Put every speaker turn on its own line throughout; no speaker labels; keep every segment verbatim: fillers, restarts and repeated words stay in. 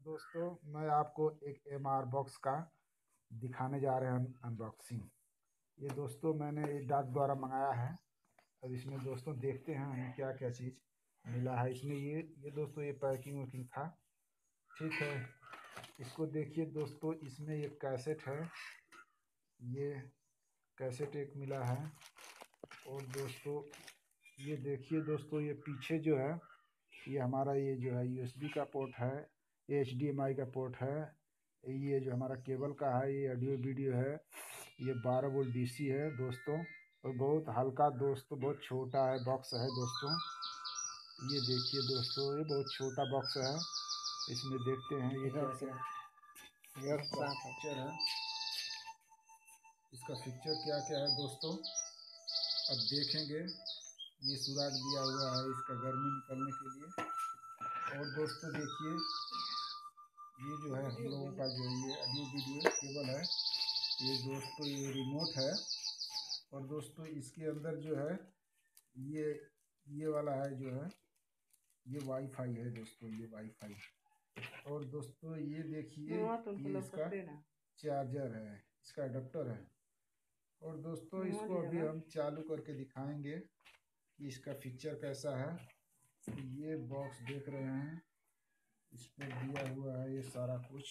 दोस्तों, मैं आपको एक एम आर बॉक्स का दिखाने जा रहे हैं अनबॉक्सिंग। ये दोस्तों मैंने एक डाक द्वारा मंगाया है। अब इसमें दोस्तों देखते हैं हमें क्या क्या चीज़ मिला है इसमें। ये ये दोस्तों ये पैकिंग वैकिंग था, ठीक है। इसको देखिए दोस्तों, इसमें एक कैसेट है, ये कैसेट एक मिला है। और दोस्तों ये देखिए दोस्तों, ये पीछे जो है ये हमारा ये जो है यू एस बी का पोर्ट है, एच डी एम आई का पोर्ट है। ये जो हमारा केबल का है ये ऑडियो वीडियो है। ये बारह वोल्ट डी सी है दोस्तों। और बहुत हल्का दोस्तों, बहुत छोटा है बॉक्स है दोस्तों। ये देखिए दोस्तों, ये बहुत छोटा बॉक्स है। इसमें देखते हैं ये क्या क्या इसका फीचर है, इसका फीचर क्या क्या है दोस्तों, अब देखेंगे। ये सुराख दिया हुआ है इसका गर्मी निकलने के लिए। और दोस्तों देखिए, ये जो है हम लोगों का जो ये ऑडियो वीडियो केबल है, ये दोस्तों ये रिमोट है। और दोस्तों इसके अंदर जो है ये ये वाला है जो है ये वाईफाई है दोस्तों, ये वाईफाई। और दोस्तों ये देखिए, ये इसका चार्जर है, इसका अडेप्टर है। और दोस्तों इसको अभी हम चालू करके दिखाएंगे कि इसका फीचर कैसा है। ये बॉक्स देख रहे हैं, इस पर दिया हुआ है ये सारा कुछ।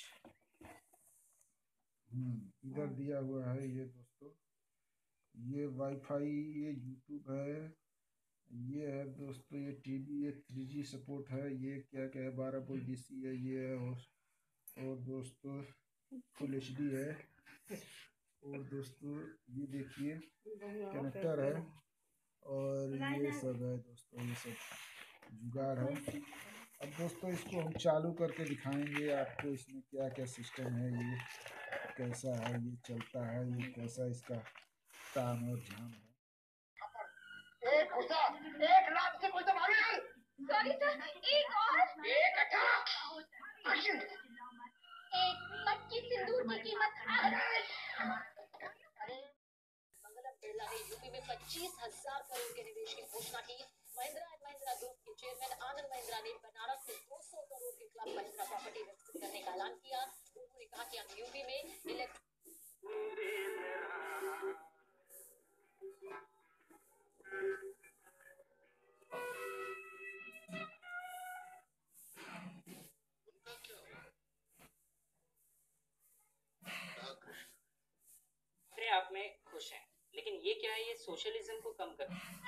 हम्म इधर दिया हुआ है ये दोस्तों, ये वाईफाई, ये यूट्यूब है, ये है दोस्तों ये टीवी, ये थ्री जी सपोर्ट है, ये क्या क्या है, बारह वोल्ट डी सी है ये है। और, और दोस्तों फुल एच डी है। और दोस्तों ये देखिए कनेक्टर है। और ये सब है दोस्तों, ये सब जुगाड़ है। अब दोस्तों इसको हम चालू करके दिखाएंगे आपको, इसमें क्या क्या सिस्टम है, ये कैसा है, ये चलता है, ये कैसा इसका ताम और झाम है। एक घुसा, एक लाख से कोई तो भागे। सॉरी सर, एक और एक अठारह एक्शन। एक मटकी सिंदूर की कीमत अरे मंगलम बिरला ने यूपी में पच्चीस हजार करोड़ के निवेश की घोषणा की। महिंद्रा एंड महिंद्रा ग्रुप के चेयरमैन आनंद महिंद्रा ने बनारस में दो सौ करोड़ के क्लब महिंद्रा प्रॉपर्टी विकसित करने का ऐलान किया। उन्होंने कहा कि हम यूपी में इलेक्ट्रिक
अपने आप में खुश हैं, लेकिन ये क्या है, ये सोशलिज्म को कम कर